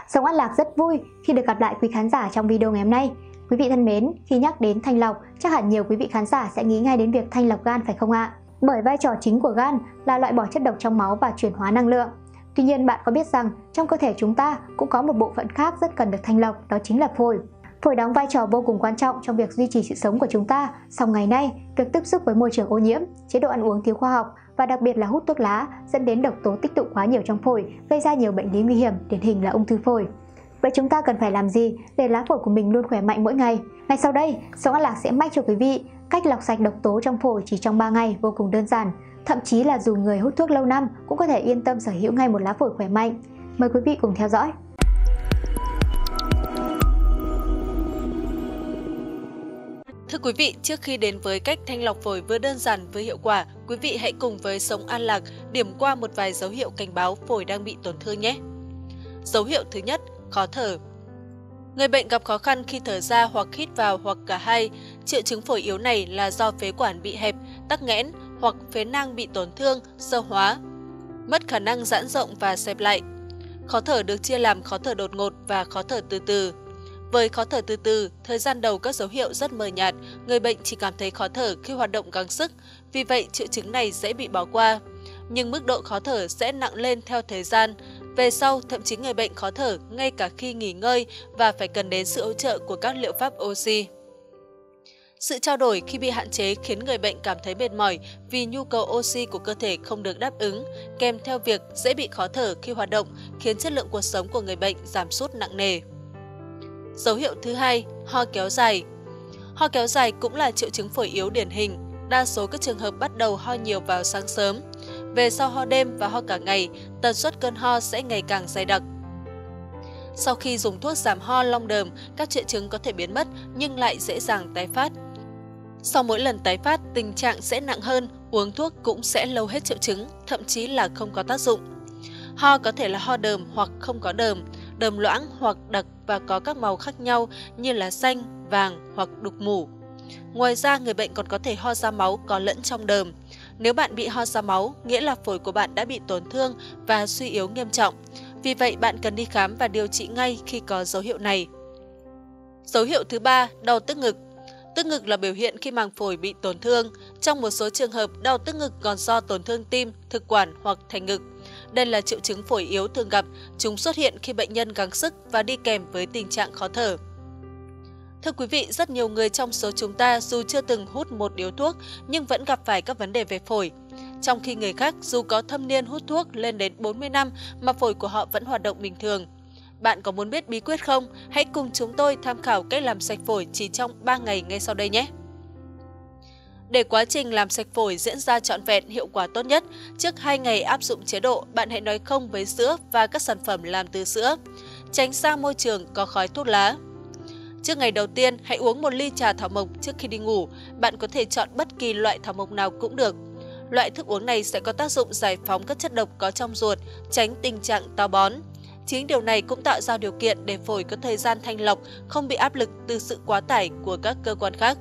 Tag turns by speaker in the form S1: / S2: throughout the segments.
S1: Sống An Lạc rất vui khi được gặp lại quý khán giả trong video ngày hôm nay. Quý vị thân mến, khi nhắc đến thanh lọc, chắc hẳn nhiều quý vị khán giả sẽ nghĩ ngay đến việc thanh lọc gan phải không ạ? Bởi vai trò chính của gan là loại bỏ chất độc trong máu và chuyển hóa năng lượng. Tuy nhiên, bạn có biết rằng trong cơ thể chúng ta cũng có một bộ phận khác rất cần được thanh lọc, đó chính là phổi. Phổi đóng vai trò vô cùng quan trọng trong việc duy trì sự sống của chúng ta. Song ngày nay, việc tiếp xúc với môi trường ô nhiễm, chế độ ăn uống thiếu khoa học và đặc biệt là hút thuốc lá dẫn đến độc tố tích tụ quá nhiều trong phổi, gây ra nhiều bệnh lý nguy hiểm, điển hình là ung thư phổi. Vậy chúng ta cần phải làm gì để lá phổi của mình luôn khỏe mạnh mỗi ngày? Ngay sau đây, Sống An Lạc sẽ mách cho quý vị cách lọc sạch độc tố trong phổi chỉ trong 3 ngày vô cùng đơn giản. Thậm chí là dù người hút thuốc lâu năm cũng có thể yên tâm sở hữu ngay một lá phổi khỏe mạnh. Mời quý vị cùng theo dõi.
S2: Thưa quý vị, trước khi đến với cách thanh lọc phổi vừa đơn giản vừa hiệu quả, quý vị hãy cùng với Sống An Lạc điểm qua một vài dấu hiệu cảnh báo phổi đang bị tổn thương nhé. Dấu hiệu thứ nhất, khó thở. Người bệnh gặp khó khăn khi thở ra hoặc hít vào hoặc cả hai. Triệu chứng phổi yếu này là do phế quản bị hẹp, tắc nghẽn hoặc phế nang bị tổn thương, xơ hóa, mất khả năng giãn rộng và xẹp lại. Khó thở được chia làm khó thở đột ngột và khó thở từ từ. Với khó thở từ từ, thời gian đầu các dấu hiệu rất mờ nhạt, người bệnh chỉ cảm thấy khó thở khi hoạt động gắng sức, vì vậy triệu chứng này dễ bị bỏ qua. Nhưng mức độ khó thở sẽ nặng lên theo thời gian. Về sau, thậm chí người bệnh khó thở ngay cả khi nghỉ ngơi và phải cần đến sự hỗ trợ của các liệu pháp oxy. Sự trao đổi khi bị hạn chế khiến người bệnh cảm thấy mệt mỏi vì nhu cầu oxy của cơ thể không được đáp ứng, kèm theo việc dễ bị khó thở khi hoạt động, khiến chất lượng cuộc sống của người bệnh giảm sút nặng nề. Dấu hiệu thứ hai, ho kéo dài. Ho kéo dài cũng là triệu chứng phổi yếu điển hình. Đa số các trường hợp bắt đầu ho nhiều vào sáng sớm. Về sau ho đêm và ho cả ngày, tần suất cơn ho sẽ ngày càng dày đặc. Sau khi dùng thuốc giảm ho long đờm, các triệu chứng có thể biến mất nhưng lại dễ dàng tái phát. Sau mỗi lần tái phát, tình trạng sẽ nặng hơn, uống thuốc cũng sẽ lâu hết triệu chứng, thậm chí là không có tác dụng. Ho có thể là ho đờm hoặc không có đờm, đờm loãng hoặc đặc và có các màu khác nhau như là xanh, vàng hoặc đục mủ. Ngoài ra, người bệnh còn có thể ho ra máu có lẫn trong đờm. Nếu bạn bị ho ra máu, nghĩa là phổi của bạn đã bị tổn thương và suy yếu nghiêm trọng. Vì vậy, bạn cần đi khám và điều trị ngay khi có dấu hiệu này. Dấu hiệu thứ ba, đau tức ngực. Tức ngực là biểu hiện khi màng phổi bị tổn thương. Trong một số trường hợp, đau tức ngực còn do tổn thương tim, thực quản hoặc thành ngực. Đây là triệu chứng phổi yếu thường gặp, chúng xuất hiện khi bệnh nhân gắng sức và đi kèm với tình trạng khó thở. Thưa quý vị, rất nhiều người trong số chúng ta dù chưa từng hút một điếu thuốc nhưng vẫn gặp phải các vấn đề về phổi. Trong khi người khác dù có thâm niên hút thuốc lên đến 40 năm mà phổi của họ vẫn hoạt động bình thường. Bạn có muốn biết bí quyết không? Hãy cùng chúng tôi tham khảo cách làm sạch phổi chỉ trong 3 ngày ngay sau đây nhé! Để quá trình làm sạch phổi diễn ra trọn vẹn, hiệu quả tốt nhất, trước 2 ngày áp dụng chế độ, bạn hãy nói không với sữa và các sản phẩm làm từ sữa. Tránh xa môi trường có khói thuốc lá. Trước ngày đầu tiên, hãy uống 1 ly trà thảo mộc trước khi đi ngủ. Bạn có thể chọn bất kỳ loại thảo mộc nào cũng được. Loại thức uống này sẽ có tác dụng giải phóng các chất độc có trong ruột, tránh tình trạng táo bón. Chính điều này cũng tạo ra điều kiện để phổi có thời gian thanh lọc, không bị áp lực từ sự quá tải của các cơ quan khác.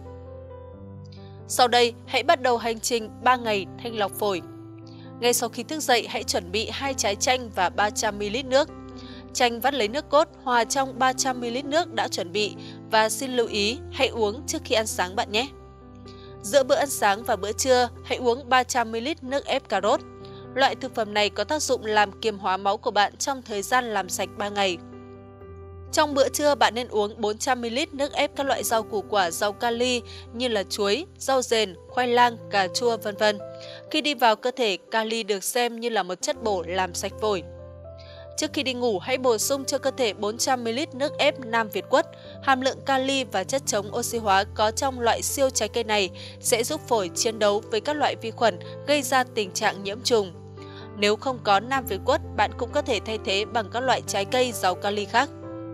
S2: Sau đây, hãy bắt đầu hành trình 3 ngày thanh lọc phổi. Ngay sau khi thức dậy, hãy chuẩn bị 2 trái chanh và 300ml nước. Chanh vắt lấy nước cốt hòa trong 300ml nước đã chuẩn bị và xin lưu ý hãy uống trước khi ăn sáng bạn nhé. Giữa bữa ăn sáng và bữa trưa, hãy uống 300ml nước ép cà rốt. Loại thực phẩm này có tác dụng làm kiềm hóa máu của bạn trong thời gian làm sạch 3 ngày. Trong bữa trưa, bạn nên uống 400ml nước ép các loại rau củ quả giàu kali như là chuối, rau dền, khoai lang, cà chua, v.v. Khi đi vào cơ thể, kali được xem như là một chất bổ làm sạch phổi. Trước khi đi ngủ, hãy bổ sung cho cơ thể 400ml nước ép Nam Việt Quất. Hàm lượng kali và chất chống oxy hóa có trong loại siêu trái cây này sẽ giúp phổi chiến đấu với các loại vi khuẩn gây ra tình trạng nhiễm trùng. Nếu không có Nam Việt Quất, bạn cũng có thể thay thế bằng các loại trái cây giàu kali khác.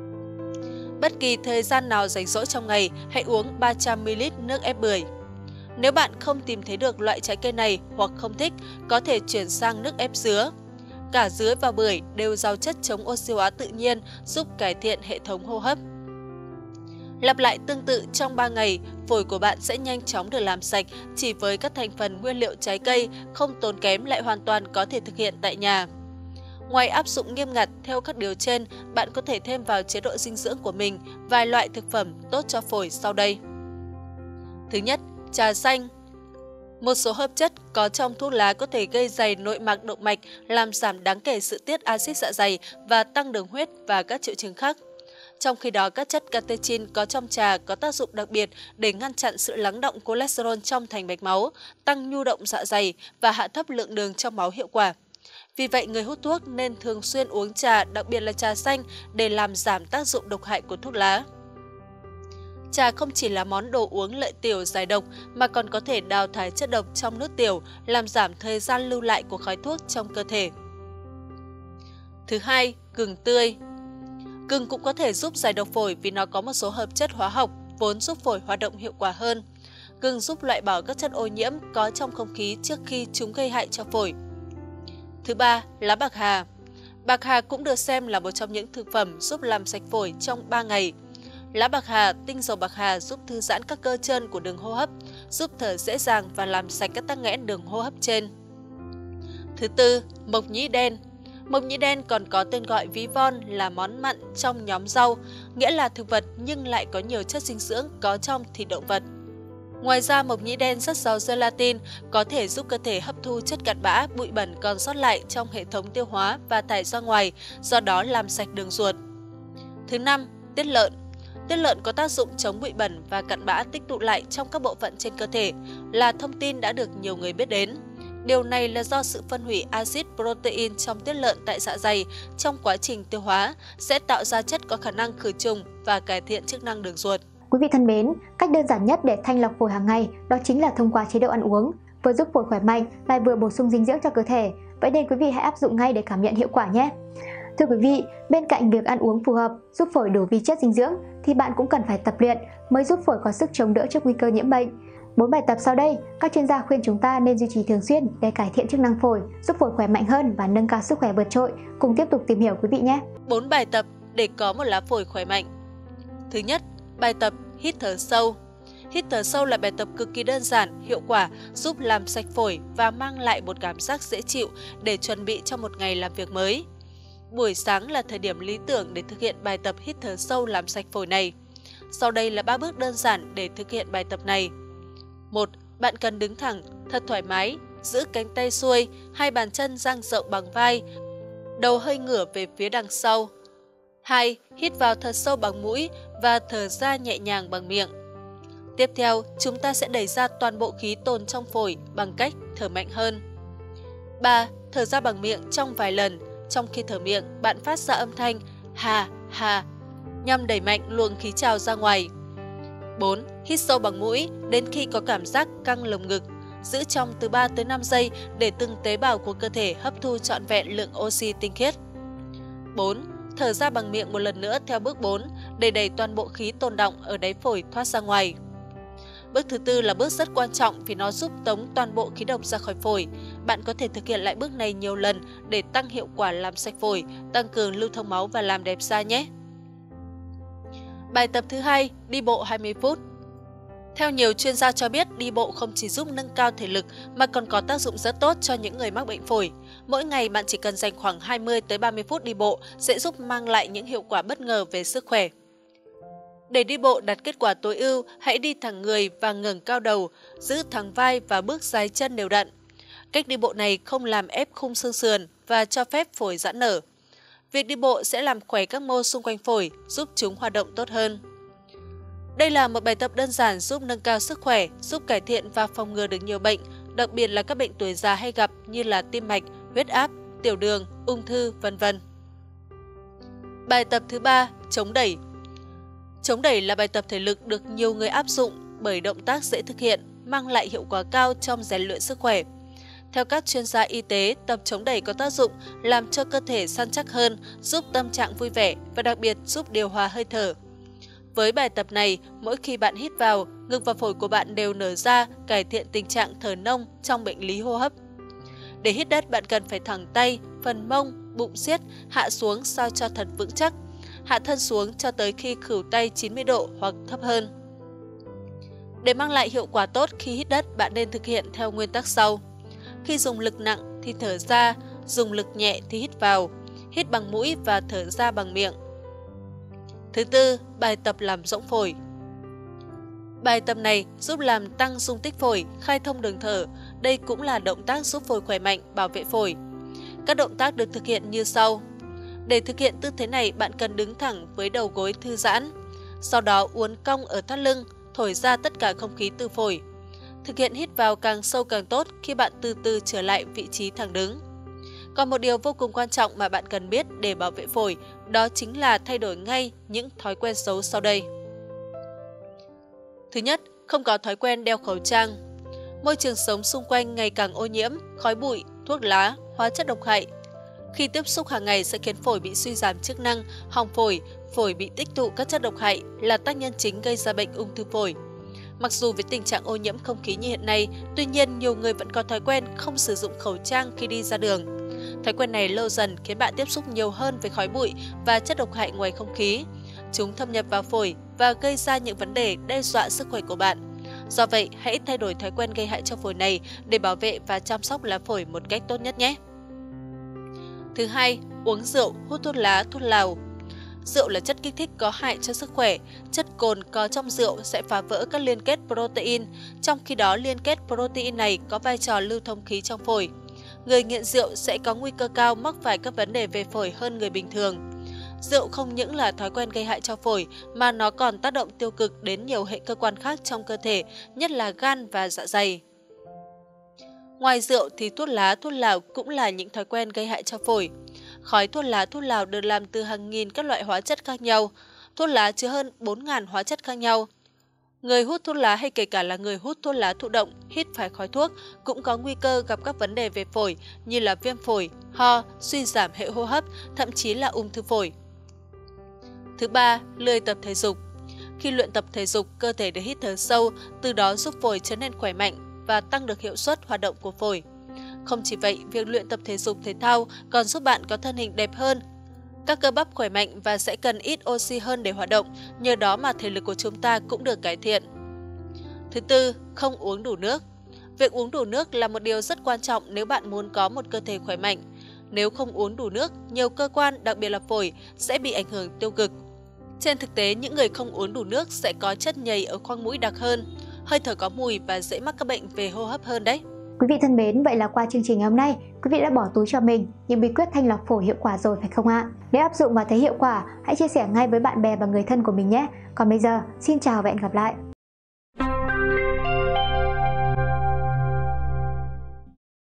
S2: Bất kỳ thời gian nào rảnh rỗi trong ngày, hãy uống 300ml nước ép bưởi. Nếu bạn không tìm thấy được loại trái cây này hoặc không thích, có thể chuyển sang nước ép dứa. Cả dứa và bưởi đều giàu chất chống oxy hóa tự nhiên, giúp cải thiện hệ thống hô hấp. Lặp lại tương tự trong 3 ngày, phổi của bạn sẽ nhanh chóng được làm sạch chỉ với các thành phần nguyên liệu trái cây, không tốn kém lại hoàn toàn có thể thực hiện tại nhà. Ngoài áp dụng nghiêm ngặt theo các điều trên, bạn có thể thêm vào chế độ dinh dưỡng của mình vài loại thực phẩm tốt cho phổi sau đây. Thứ nhất, trà xanh. Một số hợp chất có trong thuốc lá có thể gây dày nội mạc động mạch, làm giảm đáng kể sự tiết axit dạ dày và tăng đường huyết và các triệu chứng khác. Trong khi đó, các chất catechin có trong trà có tác dụng đặc biệt để ngăn chặn sự lắng động cholesterol trong thành mạch máu, tăng nhu động dạ dày và hạ thấp lượng đường trong máu hiệu quả. Vì vậy, người hút thuốc nên thường xuyên uống trà, đặc biệt là trà xanh, để làm giảm tác dụng độc hại của thuốc lá. Trà không chỉ là món đồ uống lợi tiểu giải độc mà còn có thể đào thải chất độc trong nước tiểu, làm giảm thời gian lưu lại của khói thuốc trong cơ thể. Thứ hai, gừng tươi. Gừng cũng có thể giúp giải độc phổi vì nó có một số hợp chất hóa học vốn giúp phổi hoạt động hiệu quả hơn. Gừng giúp loại bỏ các chất ô nhiễm có trong không khí trước khi chúng gây hại cho phổi. Thứ ba, lá bạc hà. Bạc hà cũng được xem là một trong những thực phẩm giúp làm sạch phổi trong 3 ngày. Lá bạc hà, tinh dầu bạc hà giúp thư giãn các cơ chân của đường hô hấp, giúp thở dễ dàng và làm sạch các tắc nghẽn đường hô hấp trên. Thứ tư, mộc nhĩ đen. Mộc nhĩ đen còn có tên gọi ví von là món mặn trong nhóm rau, nghĩa là thực vật nhưng lại có nhiều chất dinh dưỡng có trong thịt động vật. Ngoài ra, mộc nhĩ đen rất giàu gelatin, có thể giúp cơ thể hấp thu chất cặn bã, bụi bẩn còn sót lại trong hệ thống tiêu hóa và thải ra ngoài, do đó làm sạch đường ruột. Thứ năm, tiết lợn. Tiết lợn có tác dụng chống bụi bẩn và cặn bã tích tụ lại trong các bộ phận trên cơ thể, là thông tin đã được nhiều người biết đến. Điều này là do sự phân hủy axit protein trong tiết lợn tại dạ dày trong quá trình tiêu hóa sẽ tạo ra chất có khả năng khử trùng và cải thiện chức năng đường ruột.
S1: Quý vị thân mến, cách đơn giản nhất để thanh lọc phổi hàng ngày đó chính là thông qua chế độ ăn uống, vừa giúp phổi khỏe mạnh lại vừa bổ sung dinh dưỡng cho cơ thể. Vậy nên quý vị hãy áp dụng ngay để cảm nhận hiệu quả nhé. Thưa quý vị, bên cạnh việc ăn uống phù hợp giúp phổi đủ vi chất dinh dưỡng thì bạn cũng cần phải tập luyện mới giúp phổi có sức chống đỡ trước nguy cơ nhiễm bệnh. 4 bài tập sau đây, các chuyên gia khuyên chúng ta nên duy trì thường xuyên để cải thiện chức năng phổi, giúp phổi khỏe mạnh hơn và nâng cao sức khỏe vượt trội. Cùng tiếp tục tìm hiểu quý vị nhé.
S2: 4 bài tập để có một lá phổi khỏe mạnh. Thứ nhất, bài tập hít thở sâu. Hít thở sâu là bài tập cực kỳ đơn giản, hiệu quả, giúp làm sạch phổi và mang lại một cảm giác dễ chịu để chuẩn bị cho một ngày làm việc mới. Buổi sáng là thời điểm lý tưởng để thực hiện bài tập hít thở sâu làm sạch phổi này. Sau đây là 3 bước đơn giản để thực hiện bài tập này. 1. Bạn cần đứng thẳng, thật thoải mái, giữ cánh tay xuôi, hai bàn chân dang rộng bằng vai, đầu hơi ngửa về phía đằng sau. 2. Hít vào thật sâu bằng mũi và thở ra nhẹ nhàng bằng miệng. Tiếp theo, chúng ta sẽ đẩy ra toàn bộ khí tồn trong phổi bằng cách thở mạnh hơn. 3. Thở ra bằng miệng trong vài lần. Trong khi thở miệng, bạn phát ra âm thanh hà hà nhằm đẩy mạnh luồng khí trào ra ngoài. 4. Hít sâu bằng mũi đến khi có cảm giác căng lồng ngực. Giữ trong từ 3 tới 5 giây để từng tế bào của cơ thể hấp thu trọn vẹn lượng oxy tinh khiết. 4. Thở ra bằng miệng một lần nữa theo bước 4 để đẩy toàn bộ khí tồn đọng ở đáy phổi thoát ra ngoài. Bước thứ tư là bước rất quan trọng vì nó giúp tống toàn bộ khí độc ra khỏi phổi. Bạn có thể thực hiện lại bước này nhiều lần để tăng hiệu quả làm sạch phổi, tăng cường lưu thông máu và làm đẹp da nhé. Bài tập thứ hai, đi bộ 20 phút. Theo nhiều chuyên gia cho biết, đi bộ không chỉ giúp nâng cao thể lực mà còn có tác dụng rất tốt cho những người mắc bệnh phổi. Mỗi ngày bạn chỉ cần dành khoảng 20 tới 30 phút đi bộ sẽ giúp mang lại những hiệu quả bất ngờ về sức khỏe. Để đi bộ đạt kết quả tối ưu, hãy đi thẳng người và ngẩng cao đầu, giữ thẳng vai và bước dài chân đều đặn. Cách đi bộ này không làm ép khung xương sườn và cho phép phổi giãn nở. Việc đi bộ sẽ làm khỏe các mô xung quanh phổi, giúp chúng hoạt động tốt hơn. Đây là một bài tập đơn giản giúp nâng cao sức khỏe, giúp cải thiện và phòng ngừa được nhiều bệnh, đặc biệt là các bệnh tuổi già hay gặp như là tim mạch, huyết áp, tiểu đường, ung thư, v.v. Bài tập thứ ba, chống đẩy. Chống đẩy là bài tập thể lực được nhiều người áp dụng bởi động tác dễ thực hiện, mang lại hiệu quả cao trong rèn luyện sức khỏe. Theo các chuyên gia y tế, tập chống đẩy có tác dụng làm cho cơ thể săn chắc hơn, giúp tâm trạng vui vẻ và đặc biệt giúp điều hòa hơi thở. Với bài tập này, mỗi khi bạn hít vào, ngực và phổi của bạn đều nở ra, cải thiện tình trạng thở nông trong bệnh lý hô hấp. Để hít đất, bạn cần phải thẳng tay, phần mông, bụng siết, hạ xuống sao cho thật vững chắc. Hạ thân xuống cho tới khi khuỷu tay 90 độ hoặc thấp hơn. Để mang lại hiệu quả tốt khi hít đất, bạn nên thực hiện theo nguyên tắc sau. Khi dùng lực nặng thì thở ra, dùng lực nhẹ thì hít vào. hít bằng mũi và thở ra bằng miệng. Thứ tư, bài tập làm rỗng phổi. Bài tập này giúp làm tăng dung tích phổi, khai thông đường thở. Đây cũng là động tác giúp phổi khỏe mạnh, bảo vệ phổi. Các động tác được thực hiện như sau. Để thực hiện tư thế này, bạn cần đứng thẳng với đầu gối thư giãn. Sau đó uốn cong ở thắt lưng, thổi ra tất cả không khí từ phổi. Thực hiện hít vào càng sâu càng tốt khi bạn từ từ trở lại vị trí thẳng đứng. Còn một điều vô cùng quan trọng mà bạn cần biết để bảo vệ phổi, đó chính là thay đổi ngay những thói quen xấu sau đây. Thứ nhất, không có thói quen đeo khẩu trang. Môi trường sống xung quanh ngày càng ô nhiễm, khói bụi, thuốc lá, hóa chất độc hại. Khi tiếp xúc hàng ngày sẽ khiến phổi bị suy giảm chức năng, hỏng phổi, phổi bị tích tụ các chất độc hại là tác nhân chính gây ra bệnh ung thư phổi. Mặc dù với tình trạng ô nhiễm không khí như hiện nay, tuy nhiên nhiều người vẫn có thói quen không sử dụng khẩu trang khi đi ra đường. Thói quen này lâu dần khiến bạn tiếp xúc nhiều hơn với khói bụi và chất độc hại ngoài không khí. Chúng thâm nhập vào phổi và gây ra những vấn đề đe dọa sức khỏe của bạn. Do vậy, hãy thay đổi thói quen gây hại cho phổi này để bảo vệ và chăm sóc lá phổi một cách tốt nhất nhé. Thứ hai, uống rượu, hút thuốc lá, thuốc lào. Rượu là chất kích thích có hại cho sức khỏe. Chất cồn có trong rượu sẽ phá vỡ các liên kết protein, trong khi đó liên kết protein này có vai trò lưu thông khí trong phổi. Người nghiện rượu sẽ có nguy cơ cao mắc phải các vấn đề về phổi hơn người bình thường. Rượu không những là thói quen gây hại cho phổi mà nó còn tác động tiêu cực đến nhiều hệ cơ quan khác trong cơ thể, nhất là gan và dạ dày. Ngoài rượu thì thuốc lá, thuốc lào cũng là những thói quen gây hại cho phổi. Khói thuốc lá, thuốc lào được làm từ hàng nghìn các loại hóa chất khác nhau. Thuốc lá chứa hơn 4.000 hóa chất khác nhau. Người hút thuốc lá hay kể cả là người hút thuốc lá thụ động, hít phải khói thuốc cũng có nguy cơ gặp các vấn đề về phổi như là viêm phổi, ho, suy giảm hệ hô hấp, thậm chí là ung thư phổi. Thứ ba, lười tập thể dục. Khi luyện tập thể dục, cơ thể được hít thở sâu, từ đó giúp phổi trở nên khỏe mạnh và tăng được hiệu suất hoạt động của phổi. Không chỉ vậy, việc luyện tập thể dục thể thao còn giúp bạn có thân hình đẹp hơn, các cơ bắp khỏe mạnh và sẽ cần ít oxy hơn để hoạt động, nhờ đó mà thể lực của chúng ta cũng được cải thiện. Thứ tư, không uống đủ nước. Việc uống đủ nước là một điều rất quan trọng nếu bạn muốn có một cơ thể khỏe mạnh. Nếu không uống đủ nước, nhiều cơ quan, đặc biệt là phổi, sẽ bị ảnh hưởng tiêu cực. Trên thực tế, những người không uống đủ nước sẽ có chất nhầy ở khoang mũi đặc hơn, hơi thở có mùi và dễ mắc các bệnh về hô hấp hơn đấy.
S1: Quý vị thân mến, vậy là qua chương trình ngày hôm nay, quý vị đã bỏ túi cho mình những bí quyết thanh lọc phổi hiệu quả rồi phải không ạ? Nếu áp dụng và thấy hiệu quả, hãy chia sẻ ngay với bạn bè và người thân của mình nhé. Còn bây giờ, xin chào và hẹn gặp lại!